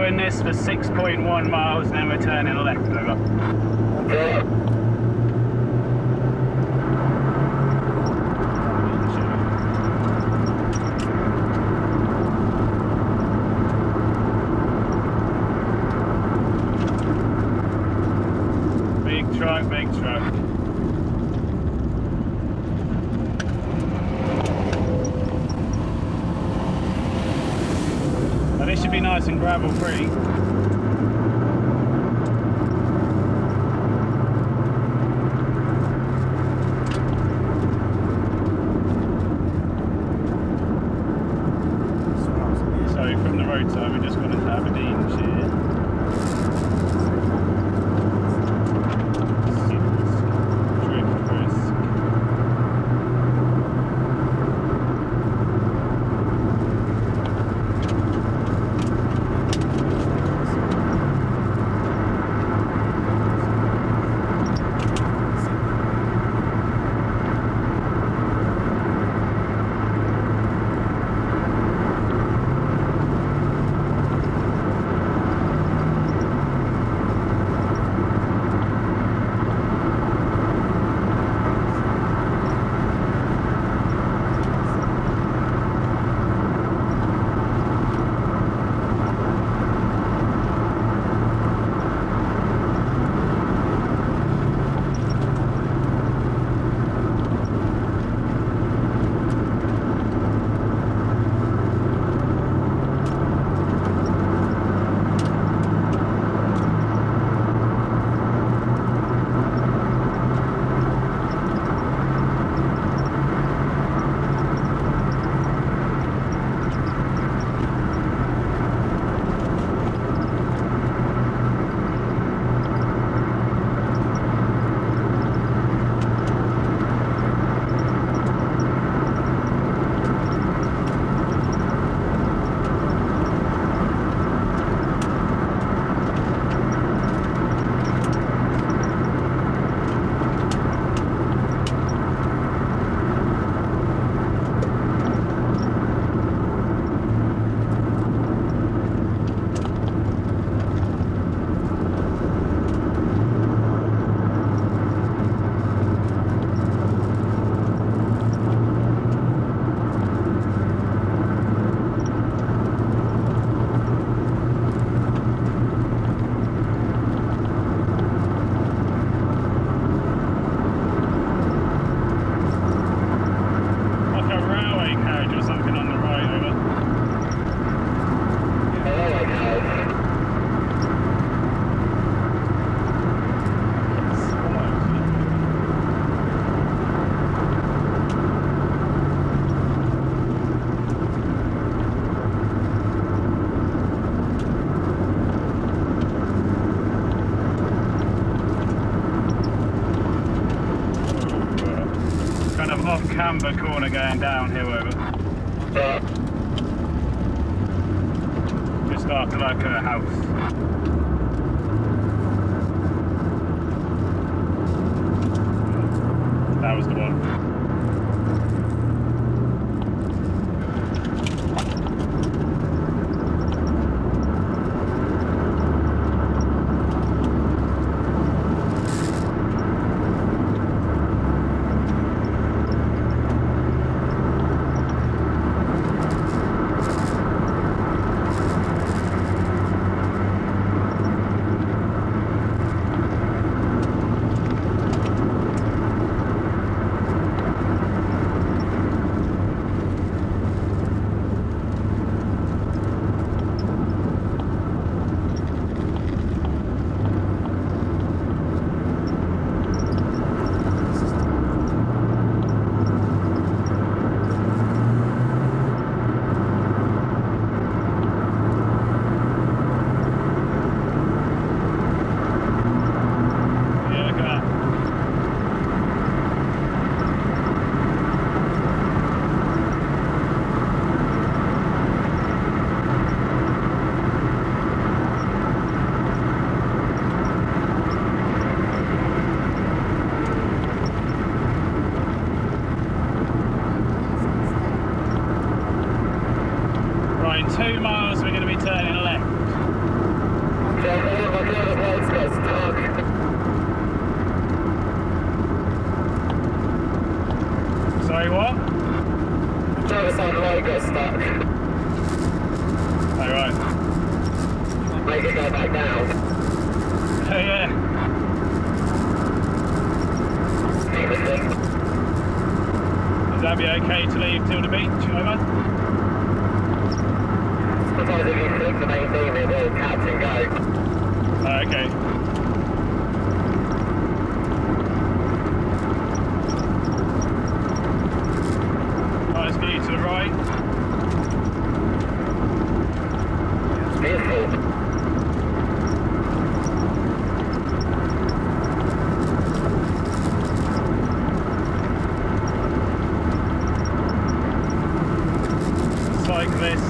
following this for 6.1 miles and then we're turning left over. Big truck. Now this should be nice and gravel free. So from the roadside we're just going into Aberdeenshire. Camber corner going downhill over. Just after like a house. That was the one. that be okay to leave till the beach? Over? Sometimes if you flick the main beam, it will catch and go. Oh, okay. Nice view to the right. It's beautiful. Cyclist.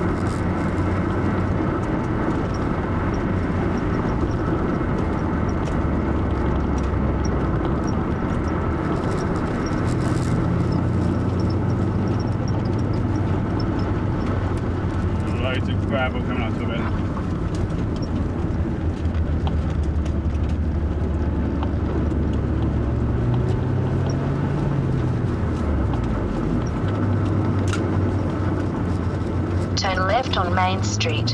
Loads of gravel coming up to it. Turn left on Main Street.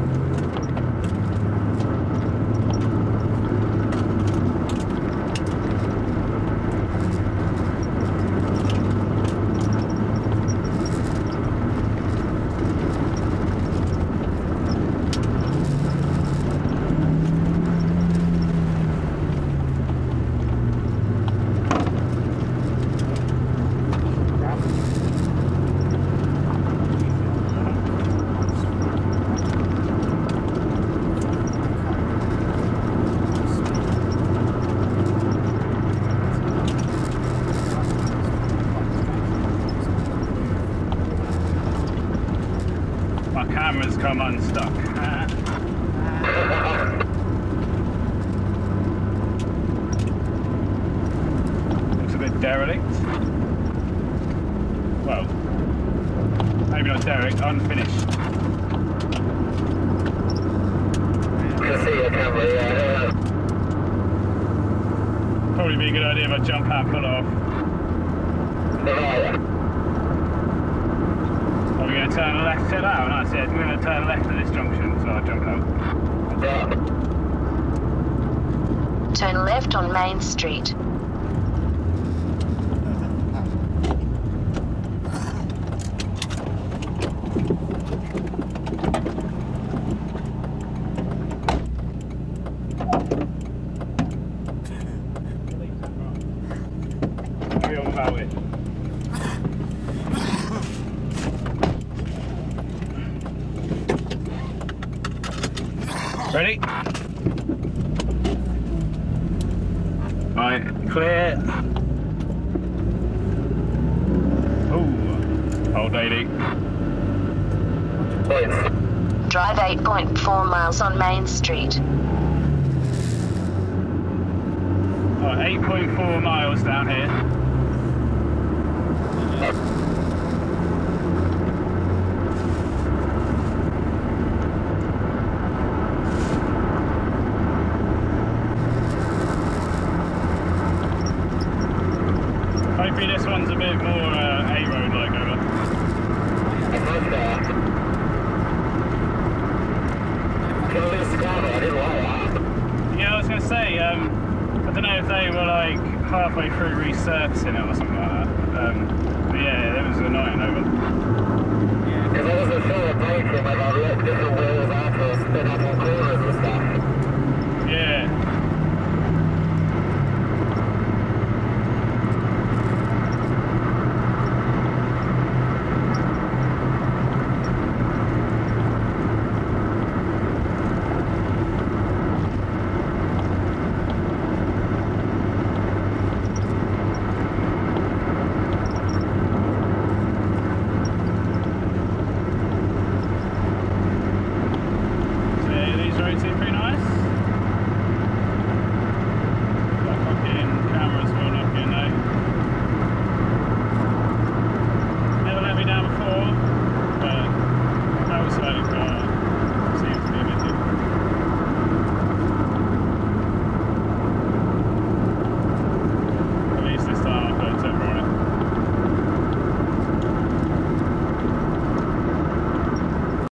My camera's come unstuck. Looks a bit derelict. Well, maybe not derelict, unfinished. Can see your camera, yeah. Probably be a good idea if I jump out and pull it off. Right. Are we going to turn left to that? And I said we're going to turn left at this junction, so I'll jump out. Yeah. Turn left on Main Street. Carry on about it. Ready? Right, clear. Ooh, old lady. Drive 8.4 miles on Main Street. Right, 8.4 miles down here. Hopefully this one's a bit more A-road like over. Yeah, I was going to say, I don't know if they were like halfway through resurfacing it or something like that. But yeah, that was annoying over. Because I wasn't sure what break from it, I looked different wheels after, spin up on corners and stuff.